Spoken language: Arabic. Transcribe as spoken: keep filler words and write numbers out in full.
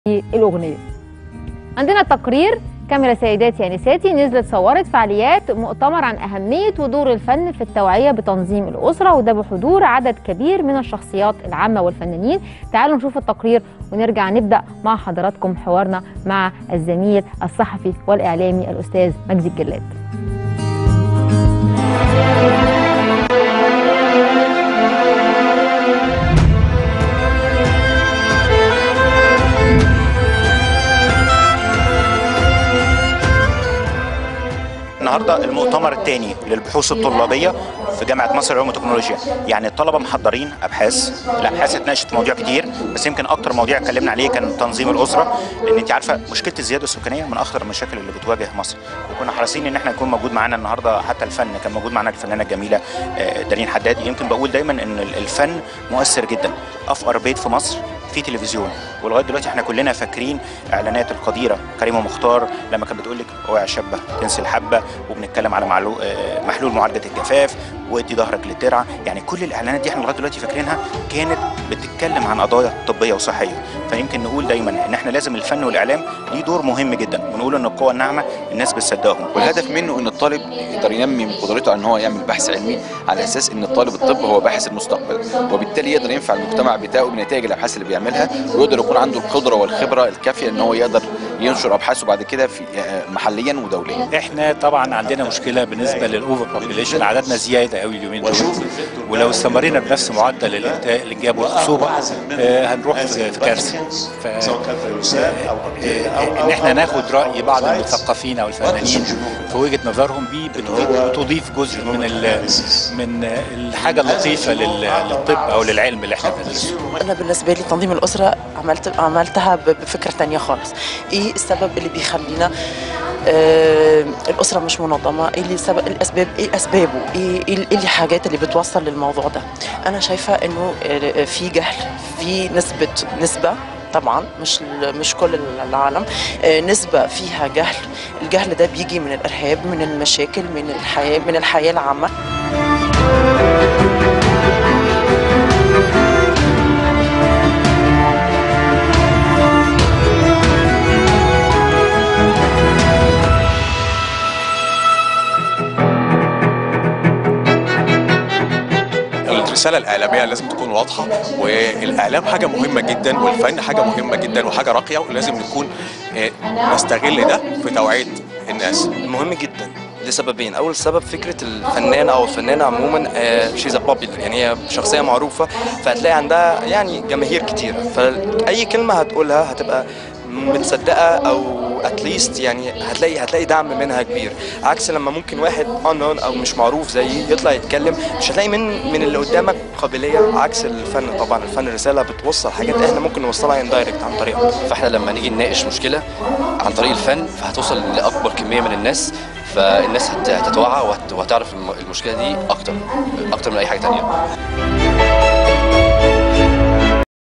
الأغنية. عندنا تقرير كاميرا سيداتي أنساتي نزلت صورت فعاليات مؤتمر عن أهمية ودور الفن في التوعية بتنظيم الأسرة، وده بحضور عدد كبير من الشخصيات العامة والفنانين. تعالوا نشوف التقرير ونرجع نبدأ مع حضراتكم حوارنا مع الزميل الصحفي والإعلامي الأستاذ مجدي الجلاد. النهارده المؤتمر الثاني للبحوث الطلابيه في جامعه مصر للعلوم والتكنولوجيا، يعني الطلبه محضرين ابحاث، الابحاث اتناقشت مواضيع كتير، بس يمكن اكتر موضوع اتكلمنا عليه كان تنظيم الاسره، لان انت عارفه مشكله الزياده السكانيه من اخطر المشاكل اللي بتواجه مصر، وكنا حريصين ان احنا نكون موجود معانا النهارده. حتى الفن كان موجود معانا الفنانه الجميله دارين حداد. يمكن بقول دايما ان الفن مؤثر جدا. افقر بيت في مصر في تلفزيون، ولغايه دلوقتي احنا كلنا فاكرين اعلانات القديره كريمه مختار لما كانت بتقول لك اوعي يا شابه تنسي الحبه، وبنتكلم على محلول معالجه الجفاف وادي ظهرك للترعه. يعني كل الاعلانات دي احنا لغايه دلوقتي فاكرينها كانت بتتكلم عن قضايا طبيه وصحيه. فيمكن نقول دايما ان احنا لازم الفن والاعلام ليه دور مهم جدا، ونقول ان القوى الناعمه الناس بتصدقهم، والهدف منه ان الطالب يقدر ينمي من قدرته ان هو يعمل بحث علمي على اساس ان الطالب الطب هو باحث المستقبل، وبالتالي يقدر ينفع المجتمع بتاعه بنتائج الابحاث اللي بيعملها، ويقدر يكون عنده القدره والخبره الكافيه ان هو يقدر ينشر ابحاثه بعد كده في محليا ودوليا. احنا طبعا عندنا مشكله بالنسبه للاوفر بوبيليشن، عددنا زياده قوي اليومين دول، ولو استمرينا بنفس معدل الانتاج الانجاب والخصوبه آه هنروح في كارثه. ان احنا ناخد راي بعض المثقفين او الفنانين في وجهه نظرهم دي بتضيف جزء من من الحاجه اللطيفه للطب او للعلم اللي احنا بندرسه. انا بالنسبه لي تنظيم الاسره عملت عملتها بفكره ثانيه خالص. ايه السبب اللي بيخلينا آه الاسره مش منظمه؟ ايه اللي سبب الاسباب؟ ايه اسبابه؟ ايه ايه الحاجات اللي بتوصل للموضوع ده؟ انا شايفه انه في جهل، في نسبه نسبه طبعا مش مش كل العالم، نسبه فيها جهل. الجهل ده بيجي من الارهاب، من المشاكل، من الحياه من الحياه العامه. الرسالة الإعلامية لازم تكون واضحة، والإعلام حاجة مهمة جدا، والفن حاجة مهمة جدا وحاجة راقية، ولازم نكون نستغل ده في توعية الناس. مهم جدا لسببين. اول سبب فكره الفنان او الفنانه عموما شيز بابيلر، يعني هي شخصيه معروفه، فهتلاقي عندها يعني جماهير كتير، فاي كلمه هتقولها هتبقى متصدقه او اتليست يعني هتلاقي هتلاقي دعم منها كبير، عكس لما ممكن واحد انون او مش معروف زيي يطلع يتكلم مش هتلاقي من من اللي قدامك قابليه. عكس الفن طبعا، الفن رساله بتوصل حاجات احنا ممكن نوصلها اندايركت عن طريقها. فاحنا لما نيجي نناقش مشكله عن طريق الفن فهتوصل لاكبر كميه من الناس، فالناس هتتوعى وهتعرف المشكله دي اكتر اكتر من اي حاجه ثانيه.